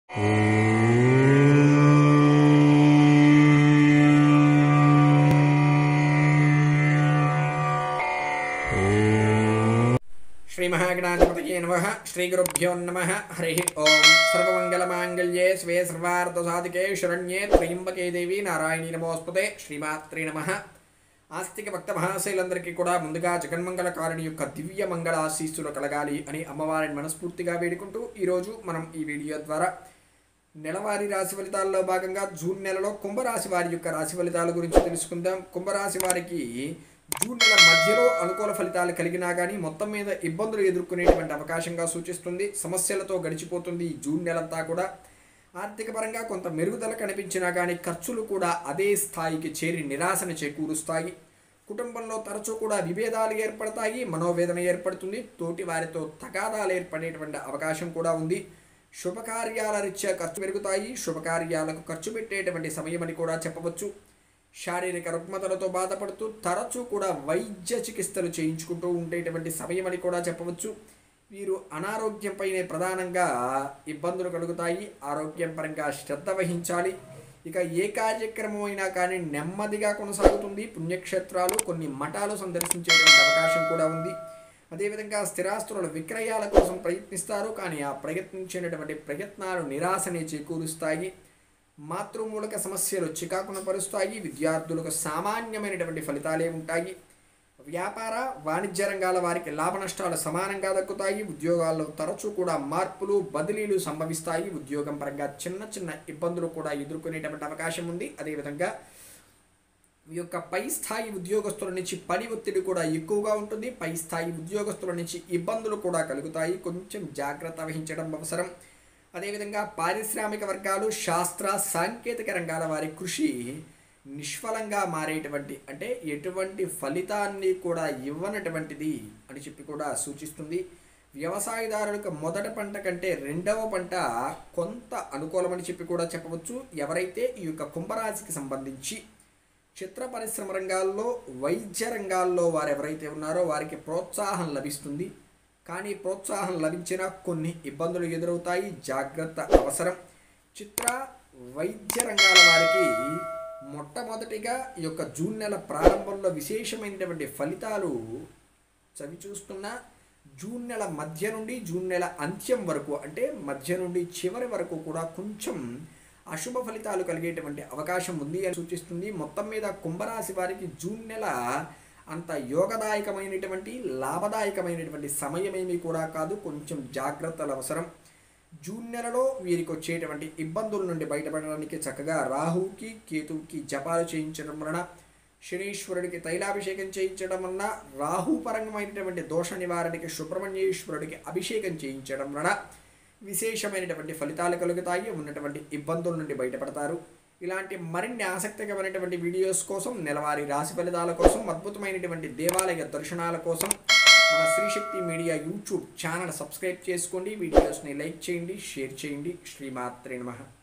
श्री महागणाधिपतये नमः। श्री गुरुभ्यो नमः। हरि ओम। सर्वमंगलमांगल्ये स्वे सर्वार्थसाधिके शरण्ये त्र्यंबके देवी नारायणी नमोस्तुते। श्रीमात्रे नमः। ఆస్తిక భక్త మహాశైలందరికీ కూడా ముందుగా జగన్మంగళకారిణి యొక్క దివ్య మంగళ ఆశీస్సులు కలగాలి అని అమ్మవారిని మనస్ఫూర్తిగా వేడుకుంటూ ఈరోజు మనం ఈ వీడియో ద్వారా నెలవారీ రాశి ఫలితాల్లో భాగంగా జూన్ నెలలో కుంభరాశి వారి యొక్క రాశి ఫలితాల గురించి తెలుసుకుందాం. కుంభరాశి వారికి జూన్ నెల మధ్యలో అనుకూల ఫలితాలు కలిగినా కానీ మొత్తం మీద ఇబ్బందులు ఎదుర్కొనేటువంటి అవకాశంగా సూచిస్తుంది. సమస్యలతో గడిచిపోతుంది ఈ జూన్ నెలంతా కూడా. ఆర్థిక పరంగా కొంత మెరుగుదల కనిపించినా కానీ ఖర్చులు కూడా అదే స్థాయికి చేరి నిరాశను చేకూరుస్తాయి. కుటుంబంలో తరచూ కూడా విభేదాలు ఏర్పడతాయి, మనోవేదన ఏర్పడుతుంది, తోటి వారితో తగాదాలు ఏర్పడేటువంటి అవకాశం కూడా ఉంది. శుభకార్యాల రీత్యా ఖర్చు పెరుగుతాయి. శుభకార్యాలకు ఖర్చు పెట్టేటువంటి సమయం అని కూడా చెప్పవచ్చు. శారీరక రుగ్మతలతో బాధపడుతూ తరచూ కూడా వైద్య చికిత్సలు చేయించుకుంటూ ఉండేటువంటి సమయం అని కూడా చెప్పవచ్చు. వీరు అనారోగ్యంపైనే ప్రధానంగా ఇబ్బందులు కలుగుతాయి. ఆరోగ్యం పరంగా శ్రద్ధ వహించాలి. ఇక ఏ కార్యక్రమం అయినా కానీ నెమ్మదిగా కొనసాగుతుంది. పుణ్యక్షేత్రాలు, కొన్ని మఠాలు సందర్శించేటువంటి అవకాశం కూడా ఉంది. అదేవిధంగా స్థిరాస్తుల విక్రయాల కోసం ప్రయత్నిస్తారు, కానీ ఆ ప్రయత్నించినటువంటి ప్రయత్నాలు నిరాశనే చేకూరుస్తాయి. మాతృమూలక సమస్యలు చికాకును పరుస్తాయి. విద్యార్థులకు సామాన్యమైనటువంటి ఫలితాలే ఉంటాయి. వ్యాపార వాణిజ్య రంగాల వారికి లాభ నష్టాలు సమానంగా దక్కుతాయి. ఉద్యోగాల్లో తరచూ కూడా మార్పులు బదిలీలు సంభవిస్తాయి. ఉద్యోగం పరంగా చిన్న చిన్న ఇబ్బందులు కూడా ఎదుర్కొనేటువంటి అవకాశం ఉంది. అదేవిధంగా ఈ యొక్క పై స్థాయి ఉద్యోగస్తుల నుంచి పని ఒత్తిడి కూడా ఎక్కువగా ఉంటుంది. పై స్థాయి ఉద్యోగస్తుల నుంచి ఇబ్బందులు కూడా కలుగుతాయి. కొంచెం జాగ్రత్త వహించడం అవసరం. అదేవిధంగా పారిశ్రామిక వర్గాలు, శాస్త్ర సాంకేతిక రంగాల వారి కృషి నిష్ఫలంగా మారేటువంటి, అంటే ఎటువంటి ఫలితాన్ని కూడా ఇవ్వనటువంటిది అని చెప్పి కూడా సూచిస్తుంది. వ్యవసాయదారులకు మొదటి పంట కంటే రెండవ పంట కొంత అనుకూలమని చెప్పి కూడా చెప్పవచ్చు. ఎవరైతే ఈ యొక్క కుంభరాశికి సంబంధించి చిత్ర పరిశ్రమ రంగాల్లో, వైద్య రంగాల్లో వారు ఎవరైతే ఉన్నారో వారికి ప్రోత్సాహం లభిస్తుంది. కానీ ప్రోత్సాహం లభించినా కొన్ని ఇబ్బందులు ఎదురవుతాయి. జాగ్రత్త అవసరం. చిత్ర వైద్య రంగాల వారికి మొట్టమొదటిగా ఈ యొక్క జూన్ నెల ప్రారంభంలో విశేషమైనటువంటి ఫలితాలు చవిచూస్తున్న జూన్ నెల మధ్య నుండి జూన్ నెల అంత్యం వరకు, అంటే మధ్య నుండి చివరి వరకు కూడా కొంచెం అశుభ ఫలితాలు కలిగేటువంటి అవకాశం ఉంది అని సూచిస్తుంది. మొత్తం మీద కుంభరాశి వారికి జూన్ నెల అంత యోగదాయకమైనటువంటి లాభదాయకమైనటువంటి సమయమేమీ కూడా కాదు. కొంచెం జాగ్రత్తలు అవసరం. జూన్ నెలలో వీరికి వచ్చేటువంటి ఇబ్బందుల నుండి బయటపడడానికి చక్కగా రాహుకి, కేతువుకి జపాలు చేయించడం వలన, శనీశ్వరుడికి తైలాభిషేకం చేయించడం వలన, రాహుపరంగమైనటువంటి దోష నివారణకి సుబ్రహ్మణ్యేశ్వరుడికి అభిషేకం చేయించడం వలన విశేషమైనటువంటి ఫలితాలు కలుగుతాయి. ఉన్నటువంటి ఇబ్బందుల నుండి బయటపడతారు. ఇలాంటి మరిన్ని ఆసక్తికరమైనటువంటి వీడియోస్ కోసం, నెలవారీ రాశి ఫలితాల కోసం, అద్భుతమైనటువంటి దేవాలయ దర్శనాల కోసం మన Srishakti media YouTube channel subscribe చేసుకోండి. వీడియోస్ని లైక్ చేయండి, షేర్ చేయండి. శ్రీమాత్రే నమః.